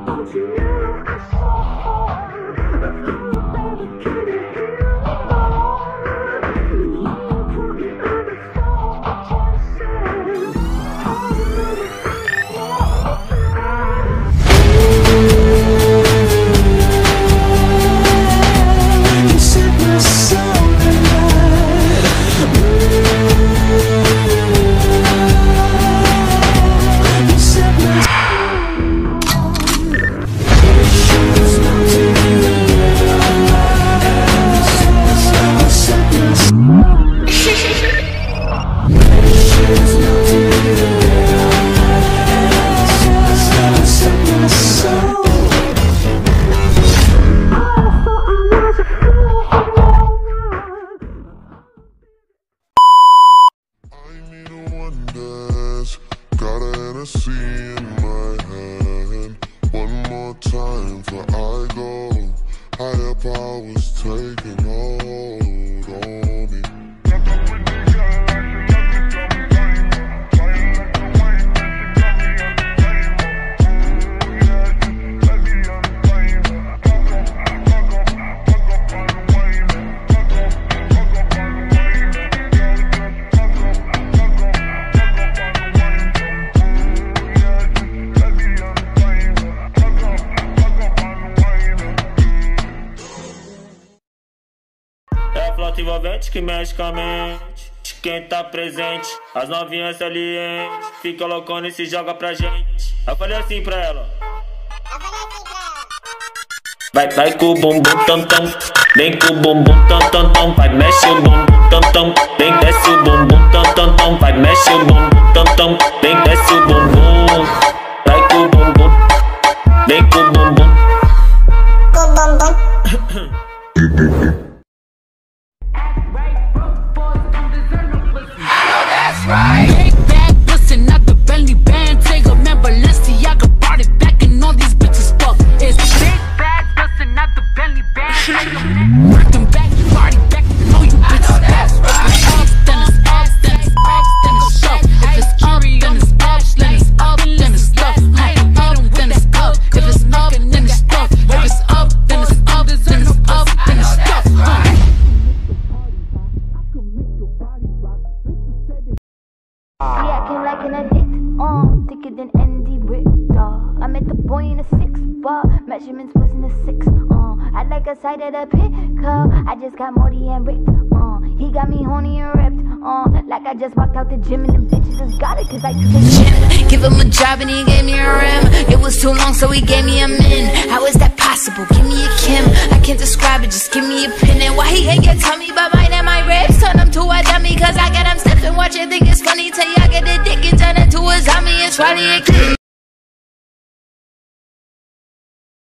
Higher powers taking hold on me. Flauta envolvente que mexe com a mente de quem tá presente. As novinhas salientes fica loucona e se joga pra gente. Eu falei assim pra ela: vai com o bumbum tam tam, vem com o bumbum tam tam tam, vai mexe o bumbum tam tam, vem desce o bumbum tam tam tam, vai mexe o bumbum tam tam, vem desce o bumbum, vai com o bumbum, vem com o bumbum. Right. Big bag, bustin' out the belly band. Take a man, Balenciaga brought it back, and all these bitches fuck. It's big bag, bustin' out the belly band. Take a man, work them back, party back, and all you bitches back. If it's up, then it's up, then it's back, then it's up. If it's up, then it's up, then it's up, then it's stuff. Up, then it's up. If it's up, then it's stuff. If it's up, then it's up, then it's up, then it's stuff. She acting like an addict, thicker than Andy Richter. I met the boy in a 6-bar, measurements was in a 6. I like a side of the pickup, I just got Morty and ripped. He got me horny and ripped. Like I just walked out the gym and the bitches just got it cause I took a gym. Give him a job and he gave me a rim. It was too long so he gave me a min. How is that possible? Give me a Kim. I can't describe it, just give me a pin. And why he ain't your tummy but mine and my ribs? Turn him to a dummy cause I got him stiff and watch it think it's funny till y'all get addicted. Turn it to a zombie and swallow your kid.